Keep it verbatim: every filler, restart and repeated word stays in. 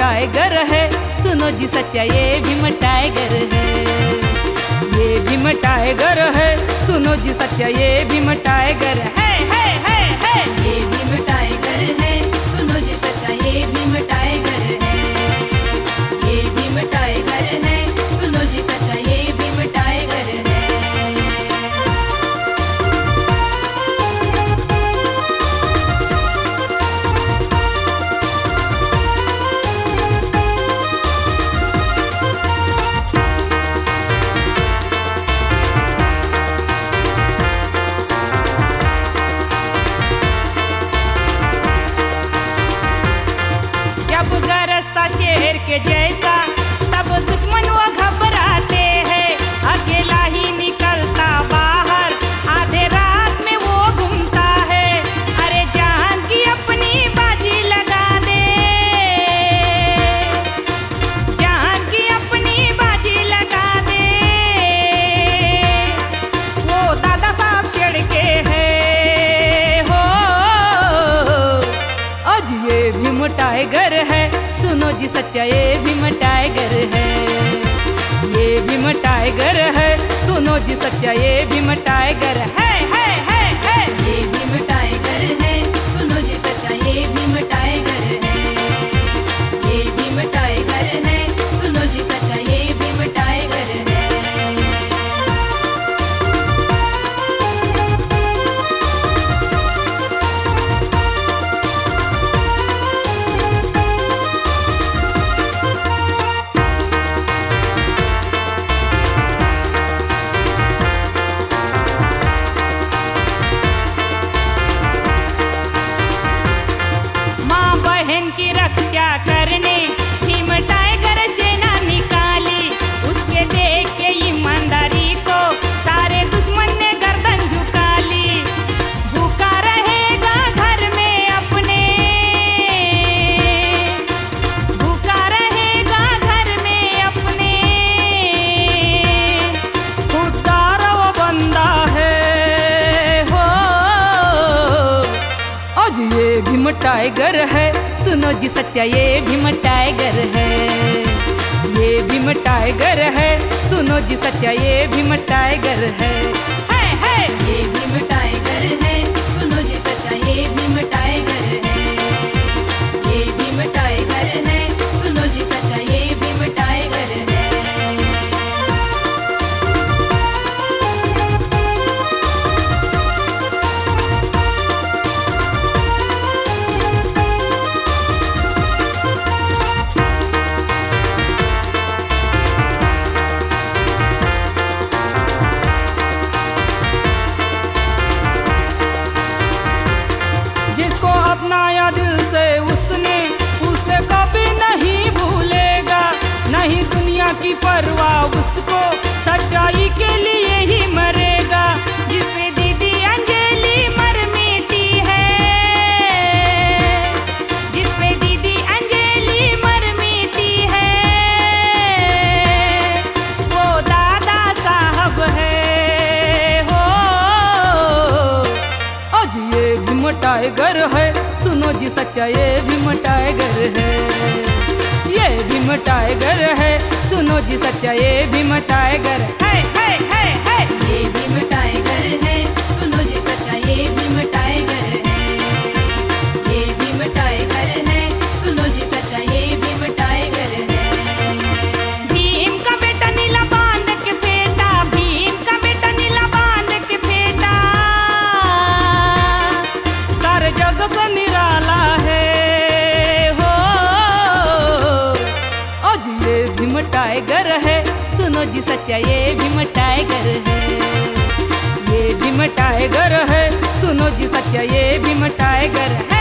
Tiger है, सुनो जी सच्चा ये भीम टाइगर है। ये भीम टाइगर है, सुनो जी सच्चा ये भीम टाइगर है, है, है, है। ये भीम टाइगर है, सुनो जी सच्चा ये भीम टाइगर है। ये भीम टाइगर है, सुनो जी सच्चा ये भीम टाइगर है। शेर के जैसा तब दुश्मन वो घबराते हैं, अकेला ही निकलता बाहर, आधे रात में वो घूमता है। अरे जान की अपनी बाजी लगा दे, जान की अपनी बाजी लगा दे। वो दादा साहब शेर के है हो, आज ये भीम टाइगर है, सुनो जी सच्चा ये भीम टाइगर है। ये भीम टाइगर है, सुनो जी सच्चा ये भीम टाइगर है, है, है, है। ये भीम टाइगर है, सुनो जी सच्चा ये भीम टाइगर है। ये भीम टाइगर है, सुनो जी सच्चा ये भीम टाइगर है। की रक्षा करने भीम टाइगर सेना निकाली, उसके देख के ईमानदारी को सारे दुश्मन ने गर्दन झुका ली। भूखा रहेगा घर में अपने, भूखा रहेगा घर में अपने, खुददार वो बंदा है हो। आज ये भीम टाइगर है, सुनो जी सच्चा ये भीम टाइगर है। ये भीम टाइगर है, सुनो जी सच्चा ये भीम टाइगर है, है, है। ये भीम टाइगर है, सुनो जी सच्चा ये भीम टाइगर है। ये भीम टाइगर है, सुनो जी सच्चा ये भीम टाइगर है। अपनाया दिल से उसने, उसे कभी नहीं भूलेगा, नहीं दुनिया की परवाह उसको, सच्चाई के लिए ही मरेगा। जिसपे दीदी अंजलि मर मिटी है, जिसपे दीदी अंजलि मर मिटी है, वो दादा साहब है हो। आज ये भीम टाइगर है, सुनो जी सच्चा ये भीम टाइगर है। ये भीम टाइगर है, सुनो जी सच्चा ये भीम टाइगर है, है, है, है। ये भीम टाइगर है, सुनो जी सच्चा ये भीम टाइगर है। ये भीम टाइगर है, सुनो जी सच्चा ये भीम टाइगर है। भीम का बेटा नीला बांध के फेंटा, भीम का बेटा नीला बांध के फेंटा, सारे जग से निराला है हो। आज ये भीम टाइगर है, सुनो जी सच्चा ये भीम टाइगर है। ये भीम टाइगर है, सुनो जी सच्चा ये भीम टाइगर है।